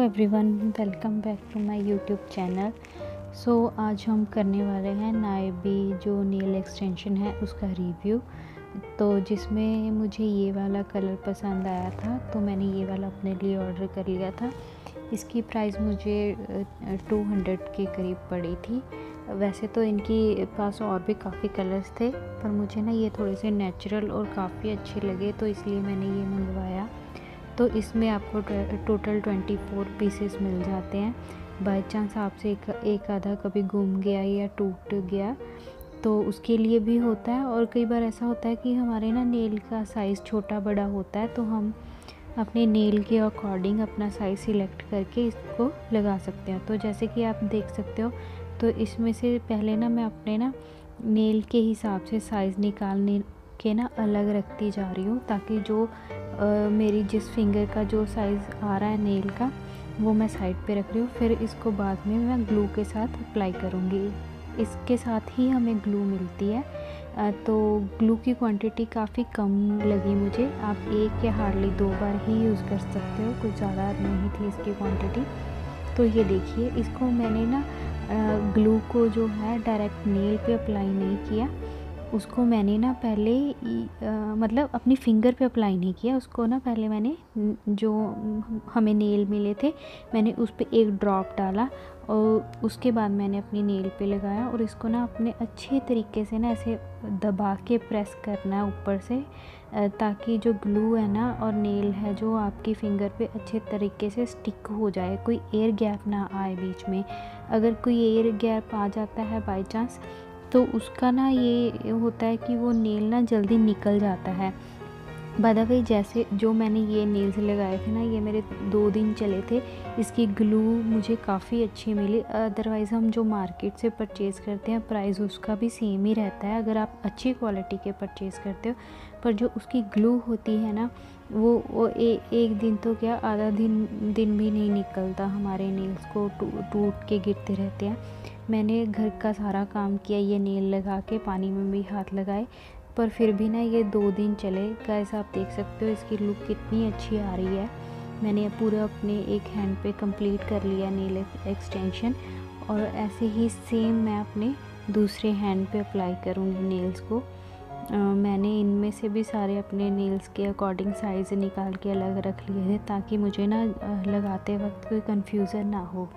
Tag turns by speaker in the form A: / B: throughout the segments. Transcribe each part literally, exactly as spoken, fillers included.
A: Everyone, welcome back to my YouTube channel. So आज हम करने वाले हैं नायबी जो नेल एक्सटेंशन है उसका रिव्यू। तो जिसमें मुझे ये वाला कलर पसंद आया था तो मैंने ये वाला अपने लिए ऑर्डर कर लिया था। इसकी प्राइस मुझे टू हंड्रेड के करीब पड़ी थी। वैसे तो इनकी पास और भी काफ़ी कलर्स थे, पर मुझे ना ये थोड़े से नेचुरल और काफ़ी अच्छे लगे, तो इसलिए मैंने ये मंगवाया। तो इसमें आपको टोटल ट्वेंटी फोर पीसेस मिल जाते हैं। बाय चांस आपसे एक, एक आधा कभी गुम गया या टूट गया तो उसके लिए भी होता है। और कई बार ऐसा होता है कि हमारे ना नेल का साइज़ छोटा बड़ा होता है, तो हम अपने नेल के अकॉर्डिंग अपना साइज़ सिलेक्ट करके इसको लगा सकते हैं। तो जैसे कि आप देख सकते हो, तो इसमें से पहले ना मैं अपने ना नेल के हिसाब से साइज़ निकालने के ना अलग रखती जा रही हूँ, ताकि जो आ, मेरी जिस फिंगर का जो साइज़ आ रहा है नेल का वो मैं साइड पे रख रही हूँ। फिर इसको बाद में मैं ग्लू के साथ अप्लाई करूँगी। इसके साथ ही हमें ग्लू मिलती है। आ, तो ग्लू की क्वांटिटी काफ़ी कम लगी मुझे। आप एक या हार्डली दो बार ही यूज़ कर सकते हो, कुछ ज़्यादा नहीं थी इसकी क्वांटिटी। तो ये देखिए, इसको मैंने ना ग्लू को जो है डायरेक्ट नेल पे अप्लाई नहीं किया। उसको मैंने ना पहले आ, मतलब अपनी फिंगर पे अप्लाई नहीं किया। उसको ना पहले मैंने जो हमें नेल मिले थे मैंने उस पर एक ड्रॉप डाला और उसके बाद मैंने अपनी नेल पे लगाया। और इसको ना अपने अच्छे तरीके से ना ऐसे दबा के प्रेस करना है ऊपर से, ताकि जो ग्लू है ना और नेल है जो आपकी फिंगर पे अच्छे तरीके से स्टिक हो जाए, कोई एयर गैप ना आए बीच में। अगर कोई एयर गैप आ जाता है बाय चांस, तो उसका ना ये होता है कि वो नेल ना जल्दी निकल जाता है। बाय द वे, जैसे जो मैंने ये नेल्स लगाए थे ना, ये मेरे दो दिन चले थे। इसकी ग्लू मुझे काफ़ी अच्छी मिली। अदरवाइज़ हम जो मार्केट से परचेज़ करते हैं प्राइस उसका भी सेम ही रहता है अगर आप अच्छी क्वालिटी के परचेज़ करते हो, पर जो उसकी ग्लू होती है ना वो वो ए, एक दिन तो क्या आधा दिन दिन भी नहीं निकलता। हमारे नेल्स को टूट के गिरते रहते हैं। मैंने घर का सारा काम किया ये नेल लगा के, पानी में भी हाथ लगाए, पर फिर भी ना ये दो दिन चले। गाइस आप देख सकते हो इसकी लुक कितनी अच्छी आ रही है। मैंने पूरा अपने एक हैंड पे कंप्लीट कर लिया नेल एक्सटेंशन, और ऐसे ही सेम मैं अपने दूसरे हैंड पे अप्लाई करूँगी नेल्स को। आ, मैंने इनमें से भी सारे अपने नेल्स के अकॉर्डिंग साइज़ निकाल के अलग रख लिए थे, ताकि मुझे ना लगाते वक्त कोई कन्फ्यूज़न ना हो।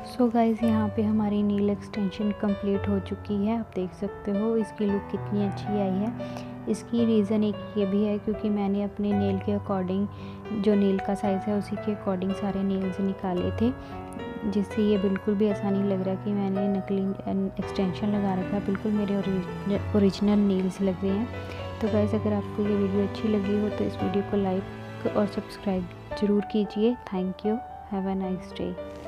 A: सो गाइज़ यहाँ पे हमारी नील एक्सटेंशन कंप्लीट हो चुकी है। आप देख सकते हो इसकी लुक कितनी अच्छी आई है। इसकी रीज़न एक ये भी है क्योंकि मैंने अपने नेल के अकॉर्डिंग, जो नेल का साइज़ है उसी के अकॉर्डिंग सारे नेल्स निकाले थे, जिससे ये बिल्कुल भी ऐसा नहीं लग रहा कि मैंने नकली एक्सटेंशन लगा रखा है। बिल्कुल मेरे ओरिजिनल नेल्स लग रहे हैं। तो गाइज़ अगर आपको ये वीडियो अच्छी लगी हो तो इस वीडियो को लाइक और सब्सक्राइब ज़रूर कीजिए। Thank you. Have a nice day.